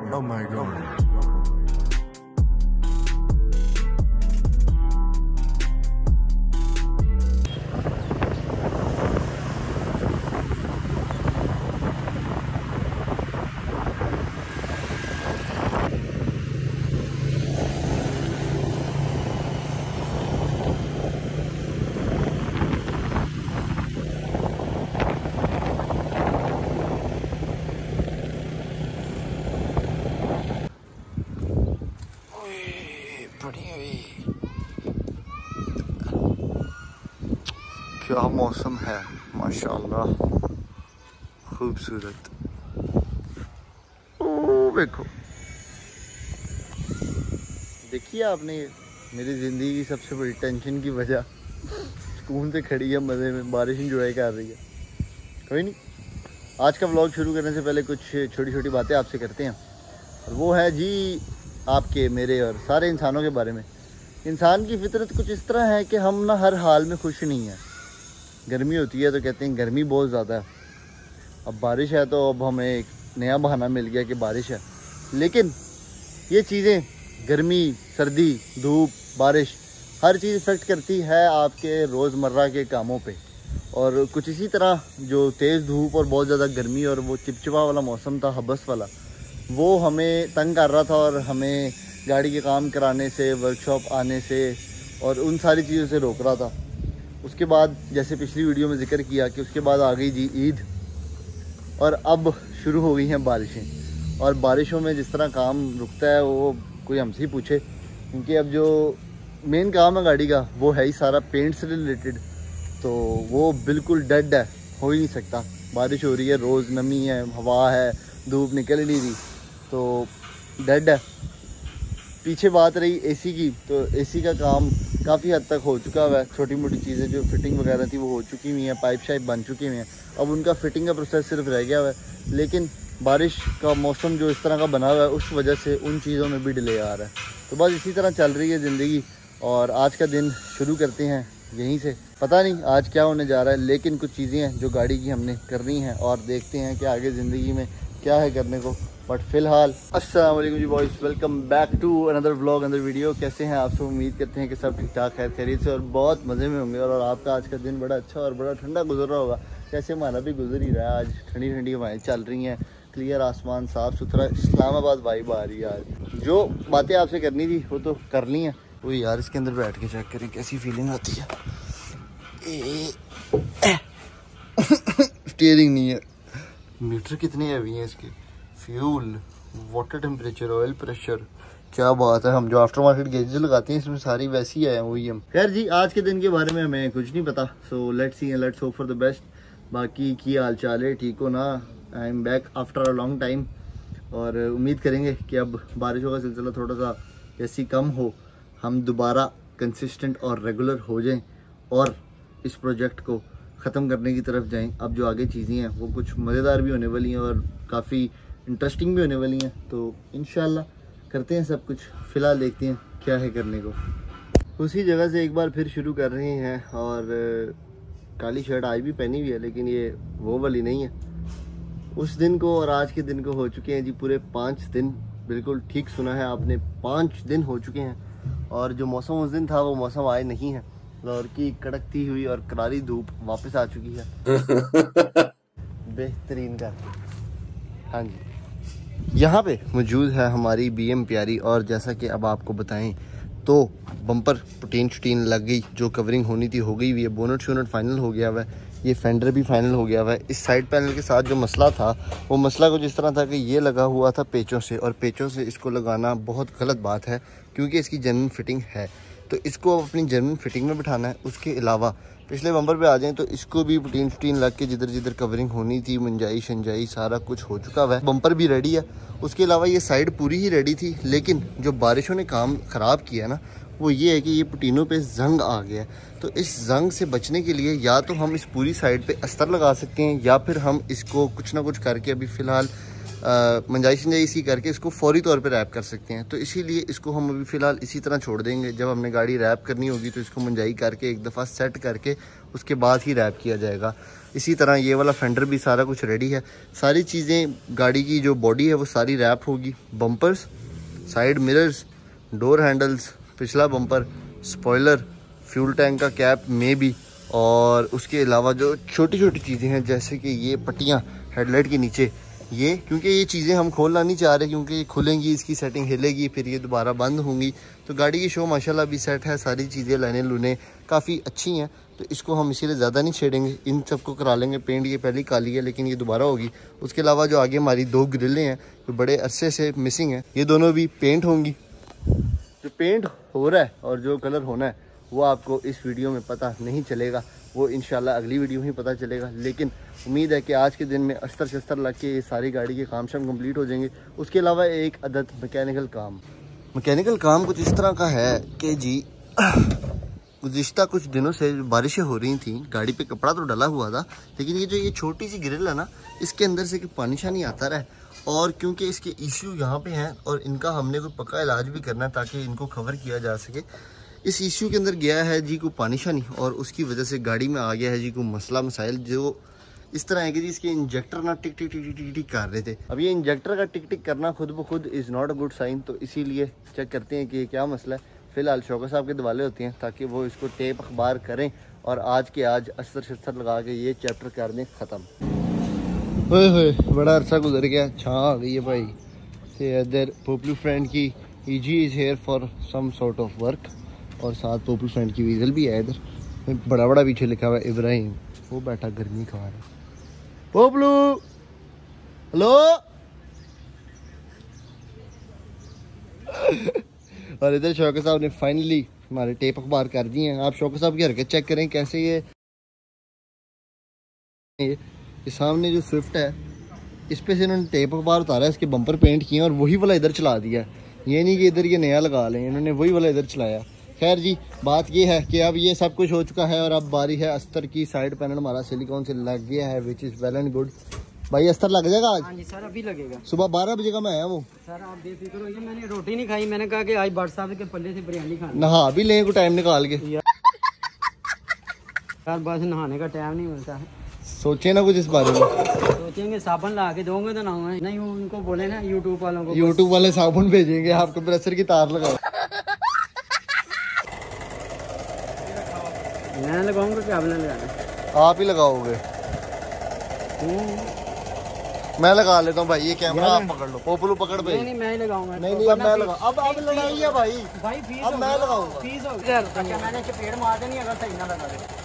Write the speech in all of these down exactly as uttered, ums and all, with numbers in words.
Oh my god. क्या मौसम है माशाल्लाह, खूबसूरत। ओ देखो, देखिए आपने मेरी ज़िंदगी की सबसे बड़ी टेंशन की वजह सुकून से खड़ी है, मज़े में बारिश इंजॉय कर रही है। कोई नहीं, आज का व्लॉग शुरू करने से पहले कुछ छोटी छोटी बातें आपसे करते हैं, और वो है जी आपके, मेरे और सारे इंसानों के बारे में। इंसान की फितरत कुछ इस तरह है कि हम ना हर हाल में खुश नहीं हैं। गर्मी होती है तो कहते हैं गर्मी बहुत ज़्यादा है, अब बारिश है तो अब हमें एक नया बहाना मिल गया कि बारिश है। लेकिन ये चीज़ें, गर्मी, सर्दी, धूप, बारिश, हर चीज़ इफ़ेक्ट करती है आपके रोज़मर्रा के कामों पे। और कुछ इसी तरह जो तेज़ धूप और बहुत ज़्यादा गर्मी और वो चिपचिपा वाला मौसम था, हबस वाला, वो हमें तंग कर रहा था और हमें गाड़ी के काम कराने से, वर्कशॉप आने से और उन सारी चीज़ों से रोक रहा था। उसके बाद जैसे पिछली वीडियो में जिक्र किया कि उसके बाद आ गई जी ईद, और अब शुरू हो गई हैं बारिशें। और बारिशों में जिस तरह काम रुकता है वो कोई हमसे ही पूछे, क्योंकि अब जो मेन काम है गाड़ी का वो है ही सारा पेंट से रिलेटेड, तो वो बिल्कुल डेड है, हो ही नहीं सकता। बारिश हो रही है, रोज़ नमी है, हवा है, धूप निकल ही नहीं रही, तो डेड है। पीछे बात रही एसी की, तो एसी का काम काफ़ी हद तक हो चुका हुआ है। छोटी मोटी चीज़ें जो फिटिंग वगैरह थी वो हो चुकी हुई हैं, पाइप शाइप बन चुकी हुई हैं, अब उनका फिटिंग का प्रोसेस सिर्फ रह गया हुआ है। लेकिन बारिश का मौसम जो इस तरह का बना हुआ है उस वजह से उन चीज़ों में भी डिले आ रहा है। तो बस इसी तरह चल रही है ज़िंदगी, और आज का दिन शुरू करते हैं यहीं से। पता नहीं आज क्या होने जा रहा है, लेकिन कुछ चीज़ें हैं जो गाड़ी की हमने करनी है, और देखते हैं कि आगे ज़िंदगी में क्या है करने को। बट फिलहाल अस्सलाम वालेकुम जी boys, welcome back to another vlog, another video. कैसे हैं आप सब? उम्मीद करते हैं कि सब ठीक ठाक है, खैरियत से और बहुत मज़े में होंगे। और आपका आज का दिन बड़ा अच्छा और बड़ा ठंडा गुजर रहा होगा, जैसे हमारा भी गुजर ही रहा है। आज ठंडी ठंडी हवाएं चल रही हैं, क्लियर आसमान, साफ़ सुथरा इस्लामाबाद वाइब आ रही है। आज जो बातें आपसे करनी थी वो तो कर ली हैं। वो यार इसके अंदर बैठ के चेक करें कैसी फीलिंग आती है। स्टीयरिंग नहीं है, मीटर कितने हैवी हैं इसके, fuel, water temperature, oil pressure, क्या बात है। हम जो आफ्टर मार्केट गेजेस लगाते हैं इसमें सारी वैसी आए हैं, वही हम। खैर जी, आज के दिन के बारे में हमें कुछ नहीं पता, so let's see, let's hope for the best. बाकी की हाल चाल है, ठीक हो ना? I am back after a long time, और उम्मीद करेंगे कि अब बारिशों का सिलसिला थोड़ा सा जैसी कम हो, हम दोबारा कंसिस्टेंट और रेगुलर हो जाएं और इस प्रोजेक्ट को ख़त्म करने की तरफ जाएं। अब जो आगे चीज़ें हैं वो कुछ मज़ेदार भी होने वाली हैं और काफ़ी इंटरेस्टिंग भी होने वाली हैं, तो इंशाल्लाह करते हैं सब कुछ। फ़िलहाल देखते हैं क्या है करने को। उसी जगह से एक बार फिर शुरू कर रहे हैं, और काली शर्ट आज भी पहनी हुई है, लेकिन ये वो वाली नहीं है। उस दिन को और आज के दिन को हो चुके हैं जी पूरे पाँच दिन। बिल्कुल ठीक सुना है आपने, पाँच दिन हो चुके हैं। और जो मौसम उस दिन था वो मौसम आज नहीं है। लाहौर की कड़कती हुई और करारी धूप वापस आ चुकी है बेहतरीन का। हाँ जी, यहाँ पे मौजूद है हमारी बी एम प्यारी, और जैसा कि अब आपको बताएं तो बम्पर पुटीन शुटीन लग गई, जो कवरिंग होनी थी हो गई हुई है, बोनट शोनट फाइनल हो गया हुआ है, ये फेंडर भी फाइनल हो गया हुआ है। इस साइड पैनल के साथ जो मसला था वो मसला कुछ इस तरह था कि ये लगा हुआ था पेचों से, और पेचों से इसको लगाना बहुत गलत बात है, क्योंकि इसकी जेन्युइन फिटिंग है, तो इसको अपनी जेन्युइन फिटिंग में बिठाना है। उसके अलावा पिछले बम्पर पे आ जाएं तो इसको भी पुटीन शुटीन लग के जिधर जिधर कवरिंग होनी थी, मंजाई शंजाई सारा कुछ हो चुका हुआ है, बम्पर भी रेडी है। उसके अलावा ये साइड पूरी ही रेडी थी, लेकिन जो बारिशों ने काम ख़राब किया ना, वो ये है कि ये पुटीनों पे जंग आ गया है। तो इस जंग से बचने के लिए या तो हम इस पूरी साइड पे अस्तर लगा सकते हैं, या फिर हम इसको कुछ ना कुछ करके अभी फ़िलहाल मंजाई शंजाई इसकी करके इसको फौरी तौर पे रैप कर सकते हैं। तो इसीलिए इसको हम अभी फ़िलहाल इसी तरह छोड़ देंगे। जब हमने गाड़ी रैप करनी होगी तो इसको मंजाई करके एक दफ़ा सेट करके उसके बाद ही रैप किया जाएगा। इसी तरह ये वाला फेंडर भी सारा कुछ रेडी है। सारी चीज़ें गाड़ी की जो बॉडी है वो सारी रैप होगी। Bumpers, side mirrors, door handles, पिछला बम्पर, स्पॉइलर, फ्यूल टैंक का कैप में भी, और उसके अलावा जो छोटी छोटी चीज़ें हैं जैसे कि ये पट्टियाँ हेडलाइट के नीचे, ये क्योंकि ये चीज़ें हम खोलना नहीं चाह रहे क्योंकि ये खुलेंगी, इसकी सेटिंग हिलेगी, फिर ये दोबारा बंद होंगी। तो गाड़ी की शो माशाल्लाह भी सेट है, सारी चीज़ें लाने लूने काफ़ी अच्छी हैं। तो इसको हम इसीलिए ज़्यादा नहीं छेड़ेंगे, इन सबको करा लेंगे पेंट। ये पहली काली है लेकिन ये दोबारा होगी। उसके अलावा जो आगे हमारी दो ग्रिलें हैं जो बड़े अरसे से मिसिंग हैं, ये दोनों भी पेंट होंगी। जो पेंट हो रहा है और जो कलर होना है वो आपको इस वीडियो में पता नहीं चलेगा, वो इंशाल्लाह अगली वीडियो में ही पता चलेगा। लेकिन उम्मीद है कि आज के दिन में अस्तर शस्तर लग के ये सारी गाड़ी के काम शाम कंप्लीट हो जाएंगे। उसके अलावा एक अदद मैकेनिकल काम मैकेनिकल काम कुछ इस तरह का है कि जी गुज़िश्ता कुछ दिनों से बारिशें हो रही थी, गाड़ी पे कपड़ा तो डला हुआ था, लेकिन ये जो ये छोटी सी ग्रिल है ना, इसके अंदर से कि पानी शानी आता रहा। और क्योंकि इसके इश्यू यहाँ पे हैं और इनका हमने कोई पक्का इलाज भी करना है ताकि इनको कवर किया जा सके। इस इश्यू के अंदर गया है जी को पानी शानी, और उसकी वजह से गाड़ी में आ गया है जी को मसला मसाइल जो इस तरह है कि जी इसके इंजेक्टर ना टिक टिक टिक टिक टिक कर रहे थे। अब ये इंजेक्टर का टिक टिक करना खुद ब खुद is not a good sign. तो इसीलिए चेक करते हैं कि ये क्या मसला है। फ़िलहाल शौकत साहब के दिवाले होते हैं ताकि वो इसको टेप अखबार करें और आज के आज अस्तर शस्तर लगा के ये चैप्टर कर दें ख़त्म। ओए होए बड़ा अरसा गुजर गया, छाँ आ गई है भाई। तो इधर पोपलू फ्रेंड की easy is here for some sort of work, और साथ पोपलू फ्रेंड की वीज़ल भी है। इधर बड़ा बड़ा पीछे लिखा हुआ है इब्राहिम, वो बैठा गर्मी खा रहा है। पोपलू हेलो और इधर शौकत साहब ने फाइनली हमारे टेप अखबार कर दिए हैं। आप शौकत साहब की हरकत चेक करें कैसे ये ये सामने जो स्विफ्ट है इस पे से इन्होंने टेप अखबार उतारा है, इसके बम्पर पेंट किए और वही वाला इधर चला दिया है। ये नहीं कि इधर ये नया लगा लें, इन्होंने वही वाला इधर चलाया। खैर जी बात ये है कि अब ये सब कुछ हो चुका है और अब बारी है अस्तर की। साइड पैनल हमारा सिलिकॉन से लग गया है which is well and good. भाई अस्तर लग जाएगा आज? हाँ जी सर अभी लगेगा। सुबह बारह बजे का मैं आया वो। सर आप बेफिक्र होइए, मैंने रोटी नहीं खाई, मैंने कहा कि आज भट्ट साहब के पल्ले से बिरयानी खानी। नहा भी लें को टाइम निकाल के यार बस नहाने का टाइम नहीं मिलता है। सोचे ना कुछ इस बारे में। सोचेंगे साबुन ला के दोगे तो नहाऊंगा नहीं, उनको बोले ना यूट्यूब वालों को, यूट्यूब वाले साबुन भेजेंगे आपको, प्रेशर की तार लगाओ। मैं लगाऊंगा कि आपने लगाना? आप ही लगाओगे? मैं लगा लेता हूँ भाई, ये कैमरा आप पकड़ लो। पोपलू पकड़ भाई। नहीं नहीं मैं ही लगाऊंगा। नहीं नहीं अब मैं लगा, अब अब लड़ाई है भाई। भाई फीस अब मैं लगाऊंगा। फीस हो गया। अच्छा मैंने चपेड़ मार देनी अगर सही ना लगा दे।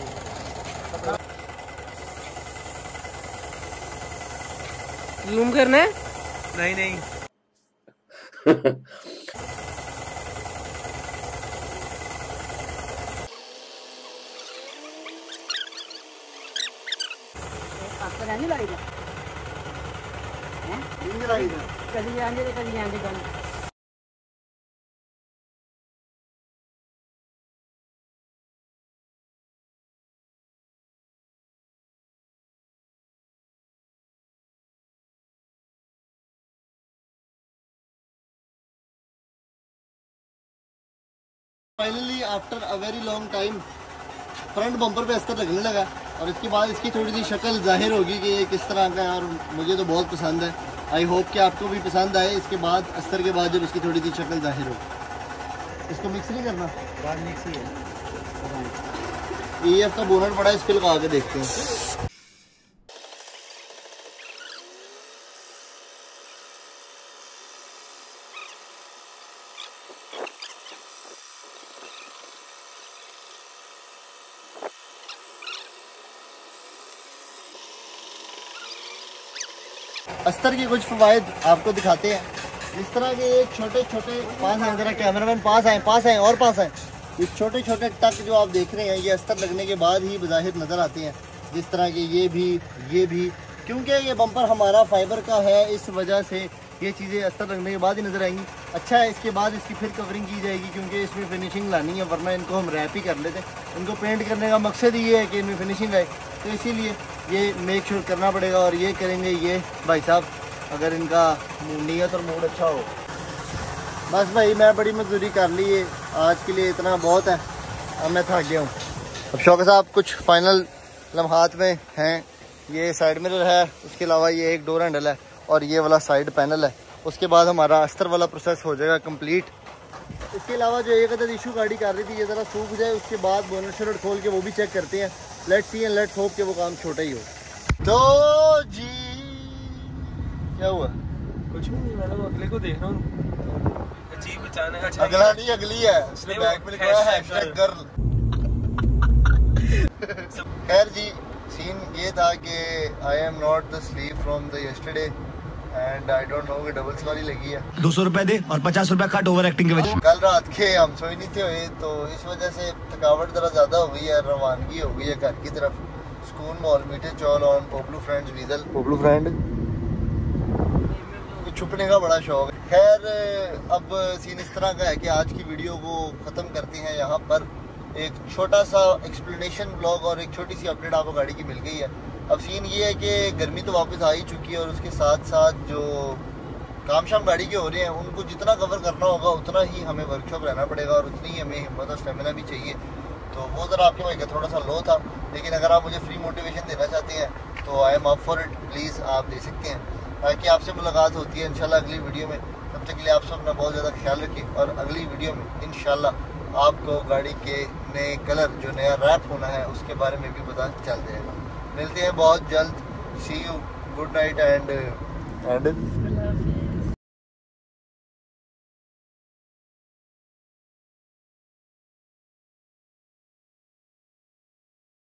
जूम करना है? नहीं नहीं नहीं लगेगा कभी आने कभी आने का। Finally after a very long time front bumper पे अस्तर लगने लगा और इसके बाद इसकी थोड़ी सी शक्ल जाहिर होगी कि ये किस तरह का है, और मुझे तो बहुत पसंद है। आई होप कि आपको भी पसंद आए। इसके बाद अस्तर के बाद जब इसकी थोड़ी सी शक्ल जाहिर हो, इसको मिक्स नहीं करना, बाद मिक्स ही है। ई एफ का बोनट बड़ा है, इस पे लगा के देखते हैं। अस्तर के कुछ फ़वाइद आपको दिखाते हैं। इस तरह के ये छोटे छोटे पास आए, जरा कैमरामैन पास आए पास आए और पास आए। ये छोटे छोटे टक जो आप देख रहे हैं ये अस्तर लगने के बाद ही बज़ाहिर नज़र आते हैं। जिस तरह के ये भी ये भी क्योंकि ये बम्पर हमारा फाइबर का है, इस वजह से ये चीज़ें अस्तर लगने के बाद ही नज़र आएंगी। अच्छा है, इसके बाद इसकी फिर कवरिंग की जाएगी क्योंकि इसमें फिनिशिंग लानी है, वरना इनको हम रैप ही कर लेते। इनको पेंट करने का मकसद ये है कि इनमें फिनिशिंग आए, तो इसीलिए ये मेक श्योर करना पड़ेगा और ये करेंगे ये भाई साहब। अगर इनका नीयत और मूड अच्छा हो। बस भाई मैं बड़ी मजदूरी कर ली है, आज के लिए इतना बहुत है, अब मैं थक गया हूँ। अब शौकत साहब कुछ फाइनल लम्हात में हैं। ये साइड मिरर है, उसके अलावा ये एक डोर हैंडल है और ये वाला साइड पैनल है। उसके बाद हमारा अस्तर वाला प्रोसेस हो जाएगा कंप्लीट। इसके अलावा जो एक अदर इशू गाड़ी कर रही थी, ये ज़रा सूख जाए, उसके बाद बोनट शोनट खोल के वो भी चेक करते हैं। Let's see and let's hope कि वो काम छोटा ही हो। तो जी क्या हुआ? कुछ भी नहीं, मैडम अगले को देख रहा हूँ। अजीब अचानक अच्छा अगला नहीं अगली है, उसने बैग में लिखा है हैशटैग गर्ल। खैर जी, सीन ये था कि I am not the sleep from the yesterday and I don't know कि डबल सवारी लगी है। दो सौ रुपए दे और पचास रुपए कट ओवर एक्टिंग के वजह। कल रात के हम सोए नहीं थे हुए, तो इस वजह से थकावट जरा ज्यादा हो गई है, रवानगी हो गई है घर की तरफ। सुकून मॉल मीठे चौल ऑन पोपलू फ्रेंड्स वीजल पोपलू फ्रेंड छुपने का बड़ा शौक है। खैर अब सीन इस तरह का है कि आज की वीडियो को ख़त्म करते हैं यहाँ पर। एक छोटा सा एक्सप्लेनेशन ब्लॉग और एक छोटी सी अपडेट आपको गाड़ी की मिल गई है। अब सीन ये है कि गर्मी तो वापस आ ही चुकी है और उसके साथ साथ जो काम शाम गाड़ी के हो रहे हैं उनको जितना कवर करना होगा उतना ही हमें वर्कशॉप रहना पड़ेगा और उतनी ही हमें हिम्मत और स्टेमिना भी चाहिए। तो वो ज़रा आपके भाई का थोड़ा सा लो था, लेकिन अगर आप मुझे फ्री मोटिवेशन देना चाहते हैं तो I am up for it, please आप दे सकते हैं। ताकि आपसे मुलाकात होती है इंशाल्लाह अगली वीडियो में। तब तक के लिए आप सब अपना बहुत ज़्यादा ख्याल रखिए और अगली वीडियो में इंशाल्लाह आपको गाड़ी के नए कलर जो नया रैप होना है उसके बारे में भी पता चल जाएगा। मिलते हैं बहुत जल्द। See you, good night and and